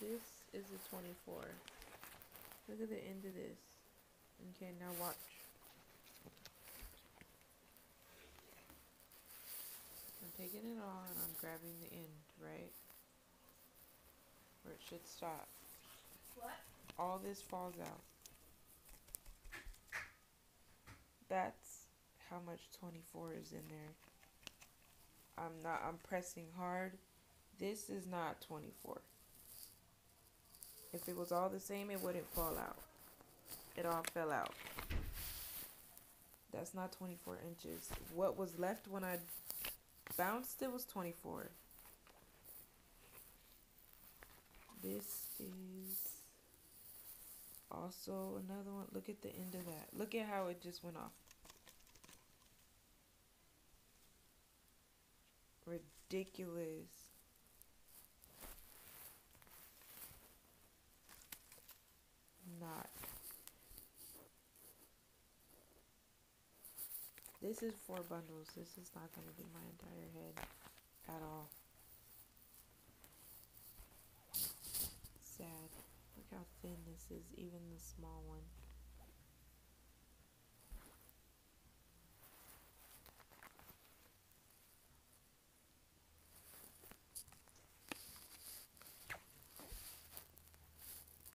this is a 24. Look at the end of this. Okay, now watch. I'm taking it on and I'm grabbing the end, right? Where it should stop. What? All this falls out. That's how much 24 is in there. I'm pressing hard. This is not 24. If it was all the same, it wouldn't fall out. It all fell out. That's not 24 inches. What was left when I bounced it was 24. This is also another one. Look at the end of that. Look at how it just went off. Ridiculous. Not. This is 4 bundles. This is not going to be my entire head at all. Sad. Look how thin this is, even the small one.